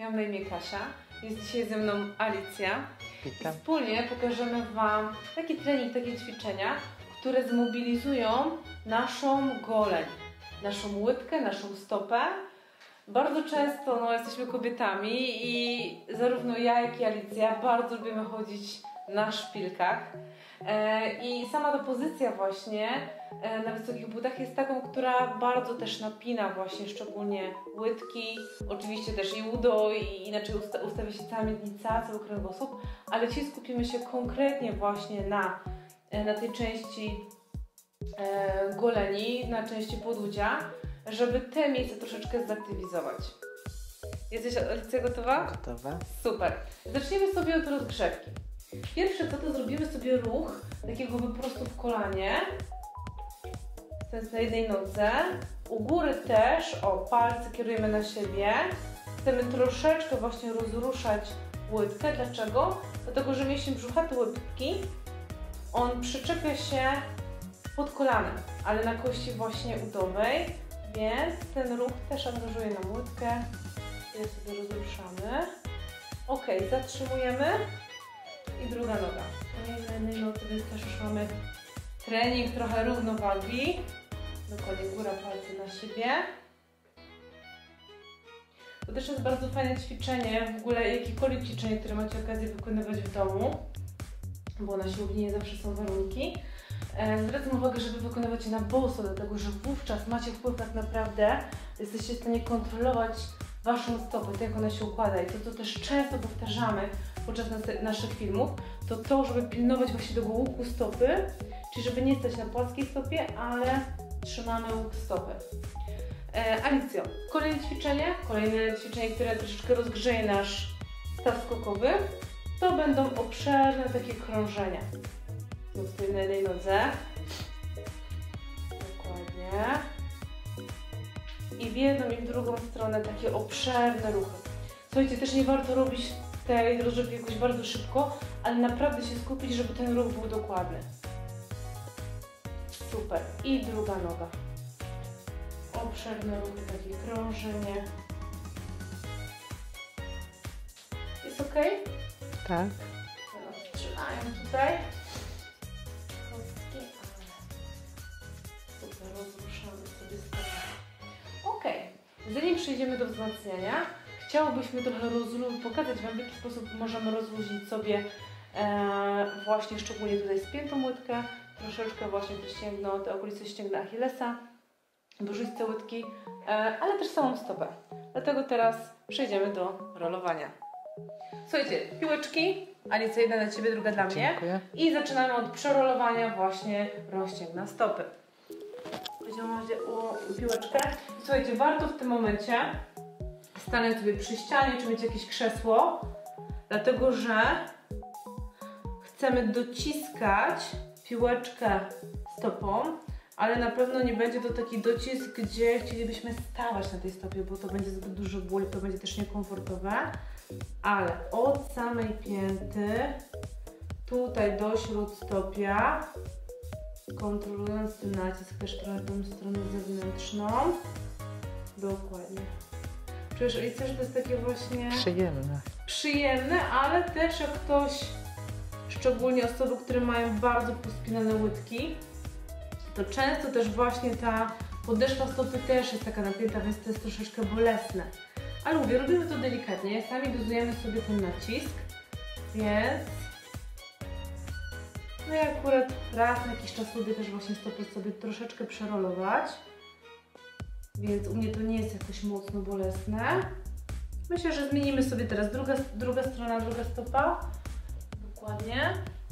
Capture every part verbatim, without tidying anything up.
Ja mam na imię Kasia, jest dzisiaj ze mną Alicja. Witam. I wspólnie pokażemy Wam taki trening, takie ćwiczenia, które zmobilizują naszą goleń, naszą łydkę, naszą stopę. Bardzo często no, jesteśmy kobietami i zarówno ja, jak i Alicja bardzo lubimy chodzić na szpilkach. I sama ta pozycja właśnie na wysokich butach jest taką, która bardzo też napina właśnie szczególnie łydki, oczywiście też i udo, i inaczej usta ustawia się cała miednica, cały kręgosłup, ale dzisiaj skupimy się konkretnie właśnie na, na tej części e, goleni, na części podudzia, żeby te miejsca troszeczkę zaktywizować. Jesteś, Alicja, gotowa? Gotowa. Super. Zaczniemy sobie od rozgrzewki. Pierwsze co, to zrobimy sobie ruch takiego wyprostu w kolanie. Stąd na jednej nodze. U góry też, o, palce kierujemy na siebie. Chcemy troszeczkę właśnie rozruszać łydkę. Dlaczego? Dlatego, że mięsień brzucha, te łydki, on przyczepia się pod kolanem, ale na kości właśnie udowej, więc ten ruch też angażuje nam łydkę. Tutaj sobie rozruszamy. Ok, zatrzymujemy. I druga noga. Na jednej nodze, więc też już mamy trening trochę równowagi. Dokładnie góra, palce na siebie. To też jest bardzo fajne ćwiczenie, w ogóle jakiekolwiek ćwiczenie, które macie okazję wykonywać w domu, bo na siłowni nie zawsze są warunki. Zwracam uwagę, żeby wykonywać je na boso, dlatego że wówczas macie wpływ tak naprawdę, jesteście w stanie kontrolować Waszą stopę, to jak ona się układa. I to, co też często powtarzamy podczas naszych filmów, to to, żeby pilnować właśnie tego łuku stopy, czyli żeby nie stać na płaskiej stopie, ale trzymamy łuk stopy. E, Alicjo, kolejne ćwiczenie, kolejne ćwiczenie, które troszeczkę rozgrzeje nasz staw skokowy, to będą obszerne takie krążenia. Znów tutaj na jednej nodze. Dokładnie. I w jedną i w drugą stronę takie obszerne ruchy. Słuchajcie, też nie warto robić tej rozgrzewki jakoś bardzo szybko, ale naprawdę się skupić, żeby ten ruch był dokładny. Super. I druga noga. Obszerne ruchy, takie krążenie. Jest ok? Tak. Teraz trzymają tutaj. Kostki, ale super, rozruszamy sobie stopę. Ok. Zanim przejdziemy do wzmacniania, chciałobyśmy trochę pokazać Wam, w jaki sposób możemy rozluźnić sobie e, właśnie szczególnie tutaj spiętą łydkę, troszeczkę właśnie te ścięgno, te okolice ścięgna Achillesa, brzuszce łydki, e, ale też samą stopę. Dlatego teraz przejdziemy do rolowania. Słuchajcie, piłeczki, Alicja, jedna dla Ciebie, druga dla mnie. Dziękuję. I zaczynamy od przerolowania właśnie rozcięgna stopy. Weźmiemy piłeczkę. Słuchajcie, warto w tym momencie stanąć sobie przy ścianie, czy mieć jakieś krzesło, dlatego że chcemy dociskać piłeczkę stopą, ale na pewno nie będzie to taki docisk, gdzie chcielibyśmy stawać na tej stopie, bo to będzie zbyt dużo ból, to będzie też niekomfortowe, ale od samej pięty tutaj do śródstopia, kontrolując ten nacisk też trochę tą stronę zewnętrzną, dokładnie. Czujesz, Alicja, że to jest takie właśnie Przyjemne. przyjemne, ale też jak ktoś, szczególnie osoby, które mają bardzo pospinane łydki, to często też właśnie ta podeszwa stopy też jest taka napięta, więc to jest troszeczkę bolesne. Ale mówię, robimy to delikatnie, sami dozujemy sobie ten nacisk, więc no i akurat raz na jakiś czas lubię też właśnie stopy sobie troszeczkę przerolować. Więc u mnie to nie jest jakoś mocno bolesne. Myślę, że zmienimy sobie teraz druga, druga strona, druga stopa. Dokładnie.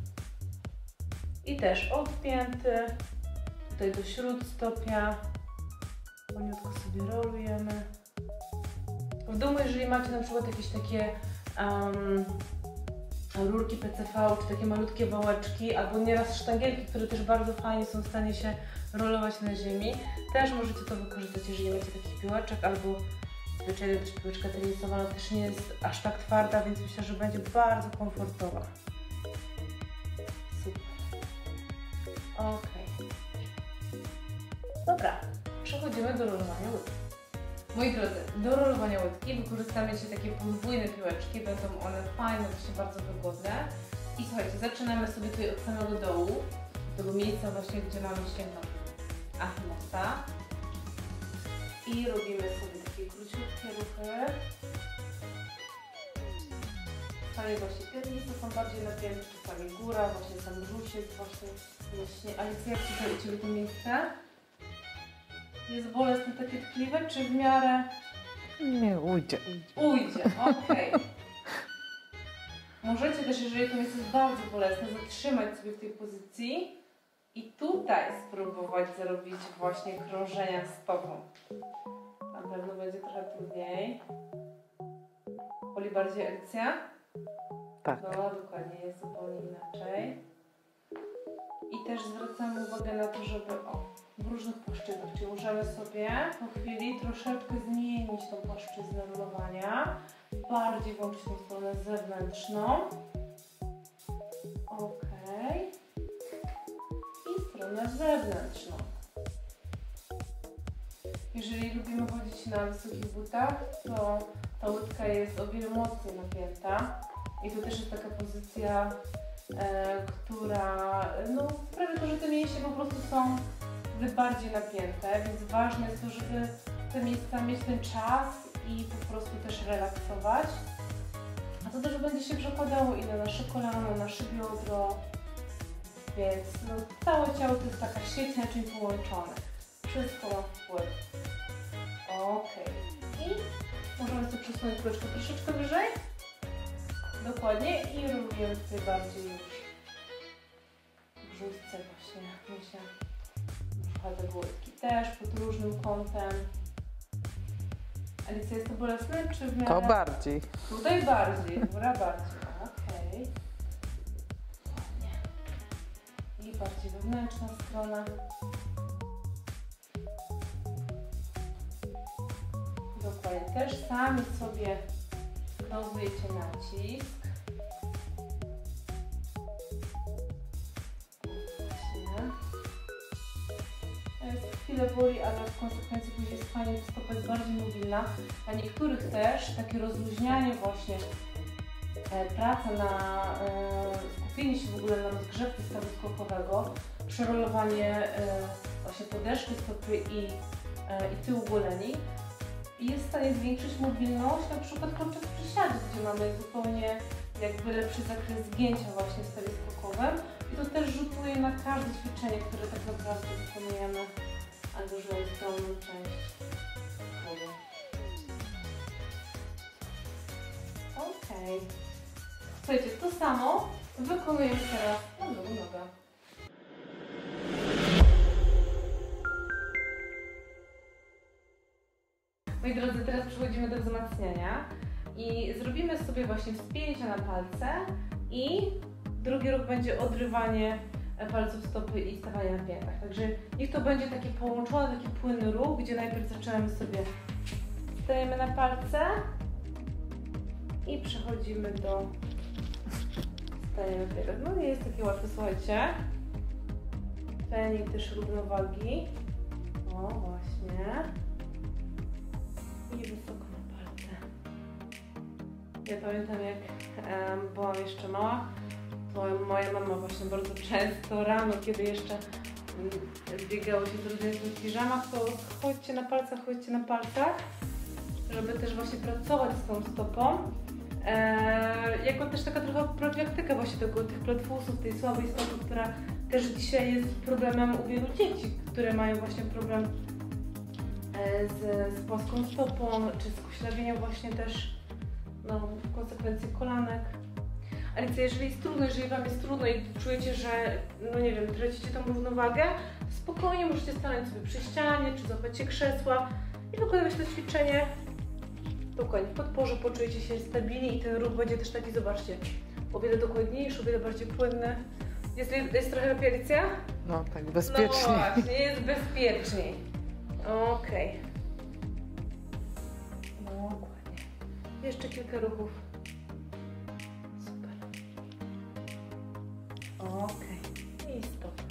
I też od pięty, tutaj do śródstopia. Poniutko sobie rolujemy. W domu, jeżeli macie na przykład jakieś takie um, rurki P C V, czy takie malutkie wałeczki, albo nieraz sztangielki, które też bardzo fajnie są w stanie się rolować na ziemi, też możecie to wykorzystać, jeżeli macie takich piłeczek, albo zwyczajnie też piłeczka tenisowa, ona też nie jest aż tak twarda, więc myślę, że będzie bardzo komfortowa. Super. Ok. Dobra, przechodzimy do rolowania łydki. Moi drodzy, do rolowania łydki wykorzystamy dzisiaj takie podwójne piłeczki, będą one fajne, właśnie bardzo wygodne. I słuchajcie, zaczynamy sobie tutaj od samego dołu, tego miejsca właśnie, gdzie mamy sięgnąć Achimosa. I robimy sobie takie króciutkie ruchy. Czasami właśnie pierniste są bardziej napięte, czasami góra, właśnie sam brzuch jest właśnie właśnie. Alicja, jak tutaj u Ciebie to miejsce? Jest bolesne, takie tkliwe, czy w miarę? Nie, ujdzie. Ujdzie, okej. Okay. Możecie też, jeżeli to miejsce jest bardzo bolesne, zatrzymać sobie w tej pozycji i tutaj spróbować zrobić właśnie krążenia stopą. Na pewno będzie trochę trudniej. Boli bardziej Alicja? Tak. No, dokładnie, jest zupełnie inaczej. I też zwracamy uwagę na to, żeby o, w różnych płaszczyznach, czyli możemy sobie po chwili troszeczkę zmienić tą płaszczyznę rolowania, bardziej włączyć tą stronę zewnętrzną. Ok. I stronę wewnętrzną. Jeżeli lubimy chodzić na wysokich butach, to ta łydka jest o wiele mocniej napięta. I to też jest taka pozycja, e, która no, sprawia to, że te mięśnie po prostu są bardziej napięte, więc ważne jest to, żeby te miejsca mieć ten czas i po prostu też relaksować. A to też będzie się przekładało i na nasze kolano, na nasze biodro, więc no, całe ciało to jest taka sieć naczyń połączonych. Wszystko ma wpływ. Ok. I możemy sobie przesunąć kuleczkę troszeczkę wyżej. Dokładnie i robimy tutaj bardziej już w brzuszce właśnie, wiecie, brzucha te łydki też pod różnym kątem. Alicja, jest to bolesne, czy w miarę? To bardziej. Tutaj bardziej, góra bardziej, okej. Okay. I bardziej wewnętrzna strona. Dokładnie, też sami sobie dozujecie nacisk. Właśnie. Jest chwilę boli, ale w konsekwencji później jest fajnie, to stopa jest bardziej mobilna. Dla niektórych też takie rozluźnianie właśnie, e, praca na e, skupienie się w ogóle na rozgrzewce stawu skokowego, przerolowanie e, właśnie podeszwy stopy i, e, i tyłu goleni. I jest w stanie zwiększyć mobilność, na przykład podczas przysiadu, gdzie mamy zupełnie jakby lepszy zakres zgięcia właśnie w stawie skokowym. I to też rzutuje na każde ćwiczenie, które tak naprawdę wykonujemy, angażując dolną część głowy. Okej. Słuchajcie, to samo wykonujemy teraz na drugą nogę. Moi drodzy, teraz przechodzimy do wzmacniania i zrobimy sobie właśnie wspięcia na palce i drugi ruch będzie odrywanie palców stopy i stawanie na piętach. Także niech to będzie taki połączony, taki płynny ruch, gdzie najpierw zaczynamy sobie, stajemy na palce i przechodzimy do stajenia na piętach. No nie jest takie łatwe, słuchajcie. Trening też równowagi. O, właśnie. I wysoko na palce. Ja pamiętam, jak um, byłam jeszcze mała, to moja mama właśnie bardzo często rano, kiedy jeszcze um, biegało się z rodzinką w piżamach, to chodźcie na palcach, chodźcie na palcach, żeby też właśnie pracować z tą stopą. E, jako też taka trochę profilaktyka właśnie tego, tych platfusów, tej słabej stopy, która też dzisiaj jest problemem u wielu dzieci, które mają właśnie problem Z, z płaską stopą, czy z koślawieniem właśnie też, no, w konsekwencji kolanek. Alicja, jeżeli jest trudno, jeżeli Wam jest trudno i czujecie, że, no nie wiem, tracicie tą równowagę, spokojnie możecie stanąć sobie przy ścianie, czy złapać się krzesła i wykonywać to ćwiczenie. Dokładnie, w podporze poczujecie się stabilnie i ten ruch będzie też taki, zobaczcie, o wiele dokładniejszy, o wiele bardziej płynny. Jest, jest trochę lepiej, Alicja? No tak, bezpiecznie. No właśnie, jest bezpieczniej. Okej. Okay. Dokładnie. Jeszcze kilka ruchów. Super. Okej. Okay. I stop.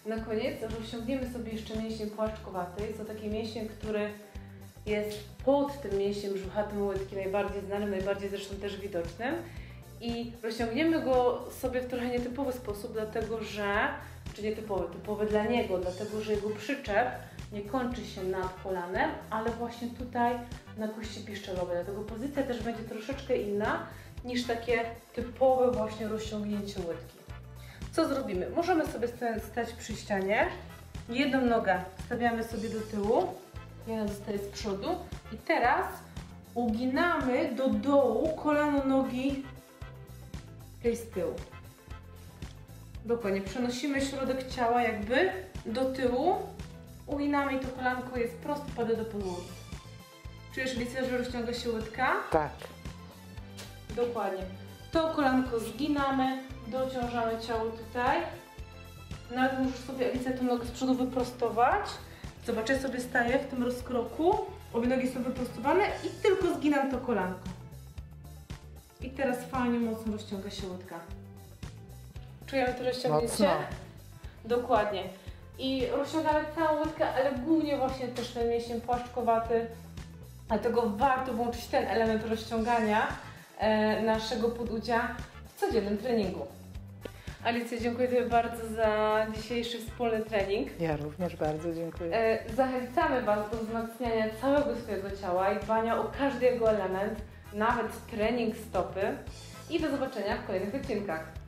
Na koniec rozciągniemy sobie jeszcze mięsień płaczkowaty. Jest to taki mięsień, który jest pod tym mięśniem brzuchatym łydki, najbardziej znanym, najbardziej zresztą też widocznym. I rozciągniemy go sobie w trochę nietypowy sposób, dlatego że, czy nietypowy, typowy dla niego, dlatego że jego przyczep nie kończy się nad kolanem, ale właśnie tutaj na kości piszczelowej. Dlatego pozycja też będzie troszeczkę inna niż takie typowe właśnie rozciągnięcie łydki. Co zrobimy? Możemy sobie stać przy ścianie, jedną nogę stawiamy sobie do tyłu, jedna zostaje z przodu i teraz uginamy do dołu kolano nogi tej z tyłu. Dokładnie, przenosimy środek ciała jakby do tyłu, uginamy i to kolanko jest prosto, pada do podłogi. Czujesz, Alicja, że rozciąga się łydka? Tak. Dokładnie. To kolanko zginamy, dociążamy ciało tutaj. Nawet możesz sobie, Alicja, tą nogę z przodu wyprostować. Zobacz, ja sobie staję w tym rozkroku, obie nogi są wyprostowane i tylko zginam to kolanko. I teraz fajnie, mocno rozciąga się łydka. Czujemy to rozciągnięcie? Mocno. Dokładnie. I rozciągamy całą łydkę, ale głównie właśnie też ten mięsień płaszczkowaty. Dlatego warto włączyć ten element rozciągania e, naszego podudzia w codziennym treningu. Alicja, dziękuję Tobie bardzo za dzisiejszy wspólny trening. Ja również bardzo dziękuję. E, zachęcamy Was do wzmacniania całego swojego ciała i dbania o każdy jego element, nawet trening stopy. I do zobaczenia w kolejnych odcinkach.